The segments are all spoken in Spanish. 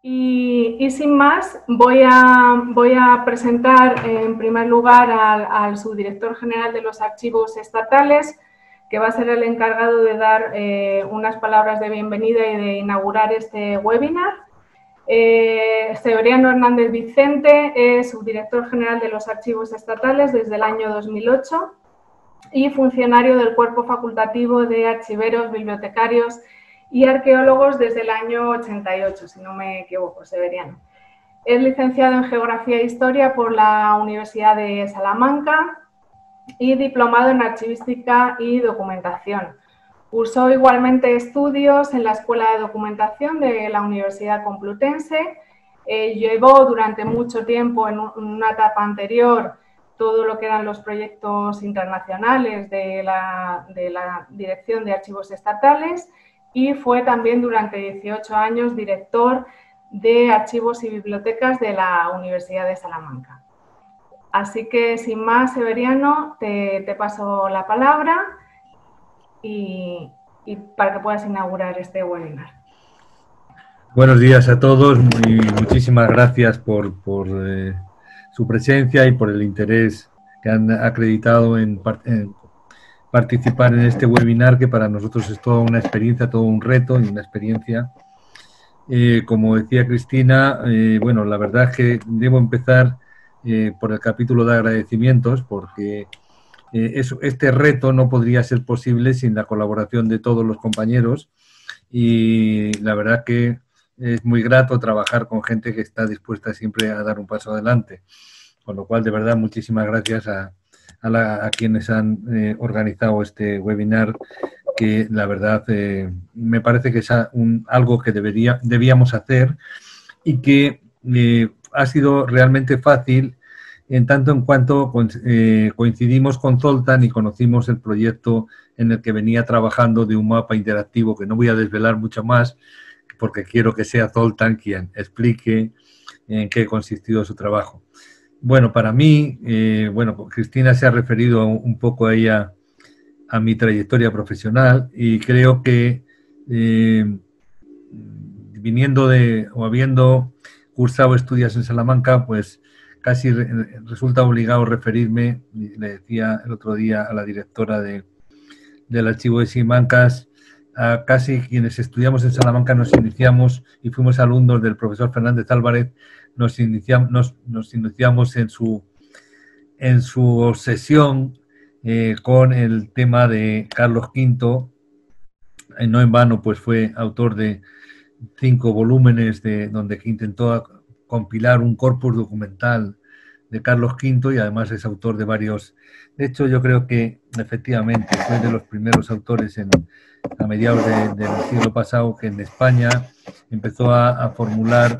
Y sin más, voy a presentar en primer lugar al subdirector general de los archivos estatales, que va a ser el encargado de dar unas palabras de bienvenida y de inaugurar este webinar. Severiano Hernández Vicente es subdirector general de los archivos estatales desde el año 2008 y funcionario del cuerpo facultativo de archiveros, bibliotecarios y arqueólogos desde el año 88, si no me equivoco, Severiano. Es licenciado en Geografía e Historia por la Universidad de Salamanca y diplomado en Archivística y Documentación. Cursó igualmente estudios en la Escuela de Documentación de la Universidad Complutense. Llevó durante mucho tiempo, en una etapa anterior, todo lo que eran los proyectos internacionales de la Dirección de Archivos Estatales y fue también durante 18 años director de Archivos y Bibliotecas de la Universidad de Salamanca. Así que, sin más, Severiano, te paso la palabra y para que puedas inaugurar este webinar. Buenos días a todos y muchísimas gracias por su presencia y por el interés que han acreditado en participar en este webinar, que para nosotros es toda una experiencia, todo un reto y una experiencia. Como decía Cristina, bueno, la verdad es que debo empezar por el capítulo de agradecimientos, porque este reto no podría ser posible sin la colaboración de todos los compañeros, y la verdad que es muy grato trabajar con gente que está dispuesta siempre a dar un paso adelante. Con lo cual, de verdad, muchísimas gracias a quienes han organizado este webinar, que la verdad me parece que es algo que debíamos hacer y que ha sido realmente fácil en tanto en cuanto coincidimos con Zoltán y conocimos el proyecto en el que venía trabajando de un mapa interactivo, que no voy a desvelar mucho más porque quiero que sea Zoltán quien explique en qué ha consistido su trabajo. Bueno, para mí, bueno, Cristina se ha referido un poco a ella, a mi trayectoria profesional, y creo que viniendo o habiendo cursado estudios en Salamanca, pues casi resulta obligado referirme, le decía el otro día a la directora del archivo de Simancas, a casi quienes estudiamos en Salamanca nos iniciamos y fuimos alumnos del profesor Fernández Álvarez, nos iniciamos en su obsesión con el tema de Carlos V. No en vano, pues fue autor de 5 volúmenes donde intentó compilar un corpus documental de Carlos V, y además es autor de varios. De hecho, yo creo que efectivamente fue de los primeros autores a mediados del siglo pasado que en España empezó a formular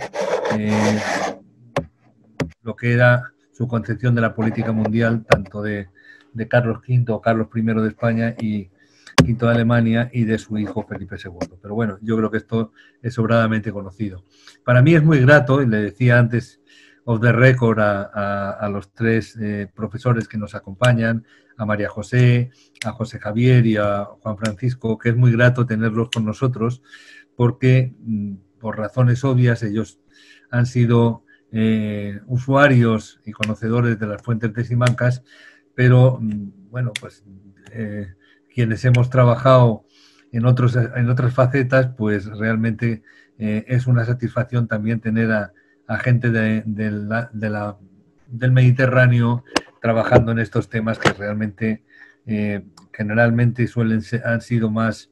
lo que era su concepción de la política mundial, tanto de Carlos V o Carlos I de España y V de Alemania, y de su hijo Felipe II. Pero bueno, yo creo que esto es sobradamente conocido. Para mí es muy grato, y le decía antes off the record a los 3 profesores que nos acompañan, a María José, a José Javier y a Juan Francisco, que es muy grato tenerlos con nosotros, porque por razones obvias ellos han sido usuarios y conocedores de las fuentes de Simancas, pero bueno, pues quienes hemos trabajado en otras facetas, pues realmente es una satisfacción también tener a gente del Mediterráneo trabajando en estos temas que realmente generalmente han sido más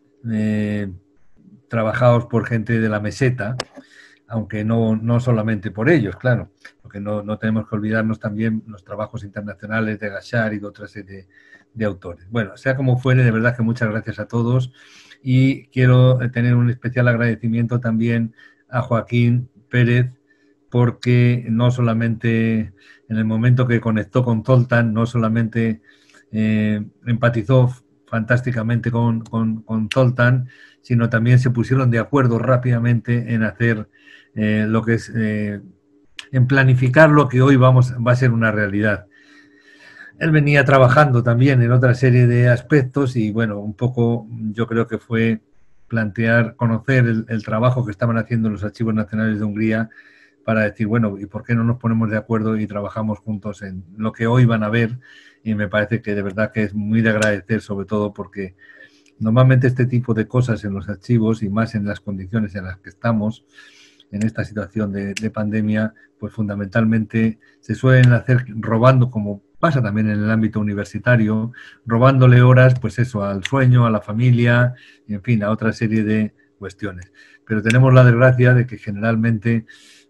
trabajados por gente de la meseta, aunque no solamente por ellos, claro, porque no tenemos que olvidarnos también los trabajos internacionales de Gachar y de otra serie de autores. Bueno, sea como fuere, de verdad que muchas gracias a todos, y quiero tener un especial agradecimiento también a Joaquín Pérez, porque no solamente en el momento que conectó con Zoltán, no solamente empatizó fantásticamente con Zoltán, sino también se pusieron de acuerdo rápidamente en hacer lo que es, en planificar lo que hoy va a ser una realidad. Él venía trabajando también en otra serie de aspectos y bueno, un poco yo creo que fue plantear, conocer el trabajo que estaban haciendo los archivos nacionales de Hungría para decir, bueno, ¿y por qué no nos ponemos de acuerdo y trabajamos juntos en lo que hoy van a ver? Y me parece que de verdad que es muy de agradecer, sobre todo porque normalmente este tipo de cosas en los archivos y más en las condiciones en las que estamos, en esta situación de pandemia, pues fundamentalmente se suelen hacer robando, como pasa también en el ámbito universitario, robándole horas, pues eso, al sueño, a la familia, y en fin, a otra serie de cuestiones. Pero tenemos la desgracia de que generalmente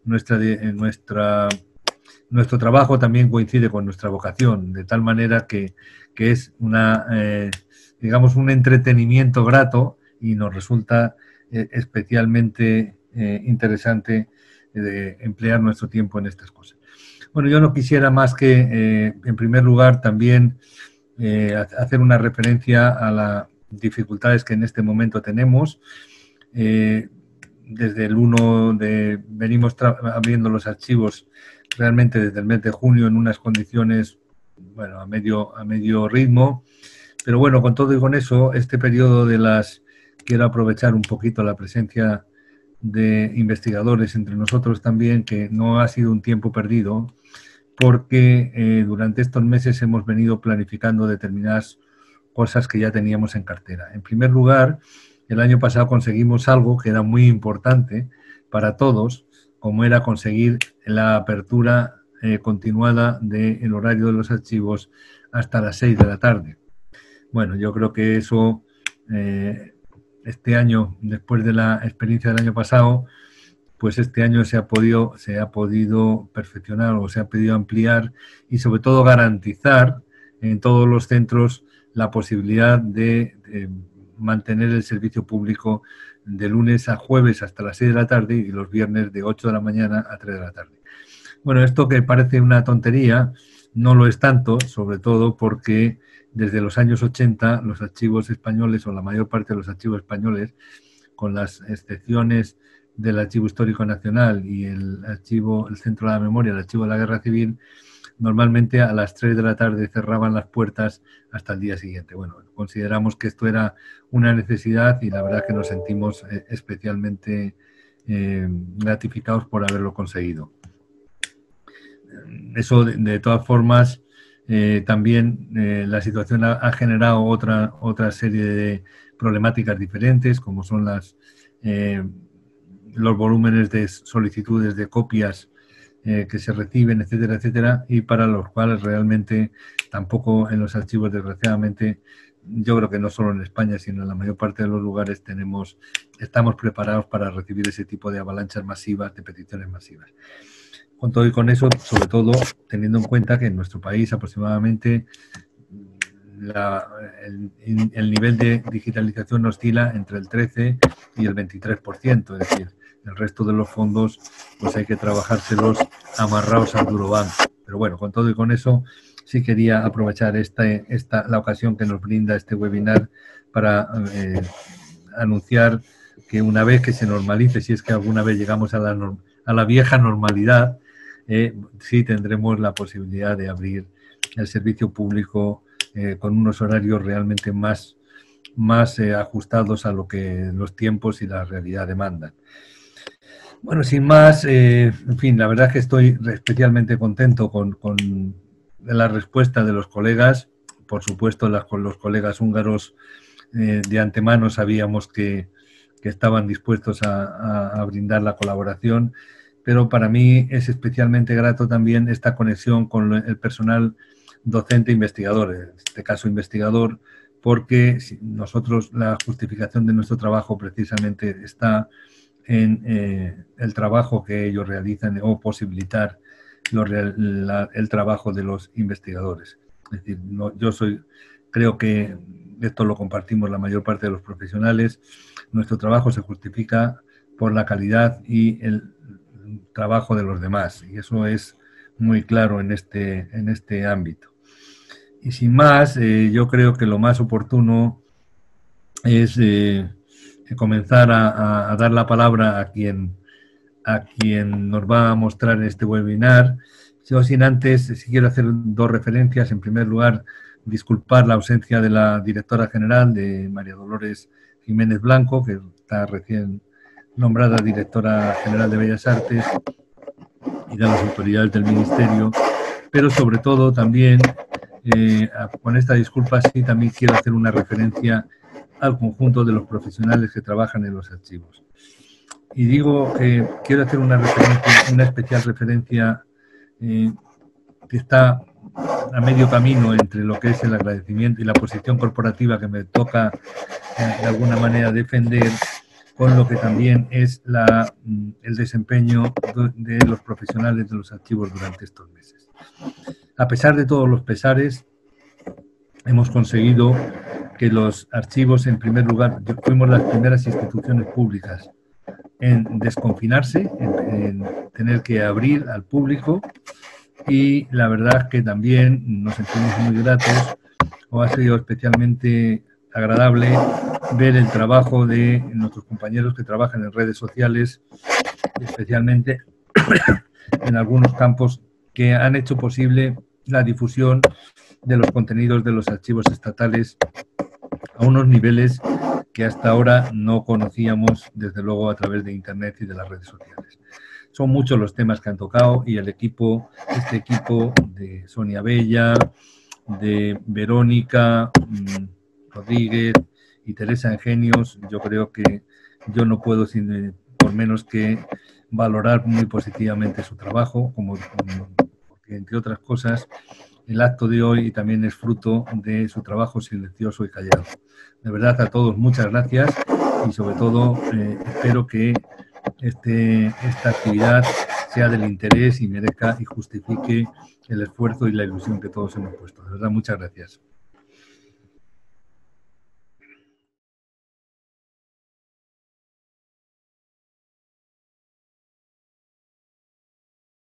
nuestro trabajo también coincide con nuestra vocación, de tal manera que es digamos, un entretenimiento grato y nos resulta especialmente interesante emplear nuestro tiempo en estas cosas. Bueno, yo no quisiera más que, en primer lugar, también hacer una referencia a las dificultades que en este momento tenemos. Desde el 1 venimos abriendo los archivos realmente desde el mes de junio en unas condiciones, bueno, a medio ritmo. Pero bueno, con todo y con eso, este periodo quiero aprovechar un poquito la presencia de investigadores entre nosotros también, que no ha sido un tiempo perdido, porque durante estos meses hemos venido planificando determinadas cosas que ya teníamos en cartera. En primer lugar, el año pasado conseguimos algo que era muy importante para todos, como era conseguir la apertura continuada del horario de los archivos hasta las 6 de la tarde. Bueno, yo creo que eso, este año, después de la experiencia del año pasado, pues este año se ha podido perfeccionar o se ha podido ampliar y sobre todo garantizar en todos los centros la posibilidad de mantener el servicio público de lunes a jueves hasta las 6 de la tarde y los viernes de 8 de la mañana a 3 de la tarde. Bueno, esto que parece una tontería, no lo es tanto, sobre todo porque desde los años 80 los archivos españoles, o la mayor parte de los archivos españoles, con las excepciones del Archivo Histórico Nacional y el Centro de la Memoria, el Archivo de la Guerra Civil, normalmente a las 3 de la tarde cerraban las puertas hasta el día siguiente. Bueno, consideramos que esto era una necesidad y la verdad que nos sentimos especialmente gratificados por haberlo conseguido. Eso, de todas formas, también la situación ha generado otra serie de problemáticas diferentes, como son los volúmenes de solicitudes de copias que se reciben, etcétera, etcétera, y para los cuales realmente tampoco en los archivos, desgraciadamente, yo creo que no solo en España, sino en la mayor parte de los lugares estamos preparados para recibir ese tipo de avalanchas masivas, de peticiones masivas. Con todo y con eso, sobre todo teniendo en cuenta que en nuestro país aproximadamente el nivel de digitalización oscila entre el 13 y el 23%, es decir, el resto de los fondos pues hay que trabajárselos amarrados al duro banco. Pero bueno, con todo y con eso sí quería aprovechar la ocasión que nos brinda este webinar para anunciar que una vez que se normalice, si es que alguna vez llegamos a la vieja normalidad, sí tendremos la posibilidad de abrir el servicio público con unos horarios realmente más ajustados a lo que los tiempos y la realidad demandan. Bueno, sin más, en fin, la verdad es que estoy especialmente contento con la respuesta de los colegas. Por supuesto, con los colegas húngaros de antemano sabíamos que estaban dispuestos a brindar la colaboración, pero para mí es especialmente grato también esta conexión con el personal docente investigador, en este caso investigador, porque nosotros, la justificación de nuestro trabajo precisamente está en el trabajo que ellos realizan o posibilitar el trabajo de los investigadores. Es decir, creo que esto lo compartimos la mayor parte de los profesionales. Nuestro trabajo se justifica por la calidad y el trabajo de los demás, y eso es muy claro en este ámbito. Y sin más, yo creo que lo más oportuno es comenzar a dar la palabra a quien nos va a mostrar este webinar. Yo, sin antes, sí quiero hacer dos referencias. En primer lugar, disculpar la ausencia de la directora general, de María Dolores Jiménez Blanco, que está recién nombrada directora general de Bellas Artes, y de las autoridades del Ministerio, pero sobre todo también, con esta disculpa, sí también quiero hacer una referencia al conjunto de los profesionales que trabajan en los archivos. Y digo que quiero hacer una especial referencia que está a medio camino entre lo que es el agradecimiento y la posición corporativa que me toca de alguna manera defender, con lo que también es el desempeño de los profesionales de los archivos durante estos meses. A pesar de todos los pesares, hemos conseguido que los archivos, en primer lugar, fuimos las primeras instituciones públicas en desconfinarse, en tener que abrir al público, y la verdad que también nos sentimos muy gratos, o ha sido especialmente agradable ver el trabajo de nuestros compañeros que trabajan en redes sociales, especialmente en algunos campos que han hecho posible la difusión de los contenidos de los archivos estatales a unos niveles que hasta ahora no conocíamos, desde luego, a través de Internet y de las redes sociales. Son muchos los temas que han tocado, y este equipo de Sonia Bella, de Verónica Rodríguez y Teresa Ingenios, yo creo que yo no puedo por menos que valorar muy positivamente su trabajo, porque entre otras cosas el acto de hoy también es fruto de su trabajo silencioso y callado. De verdad, a todos muchas gracias, y sobre todo espero que esta actividad sea del interés y merezca y justifique el esfuerzo y la ilusión que todos hemos puesto. De verdad, muchas gracias.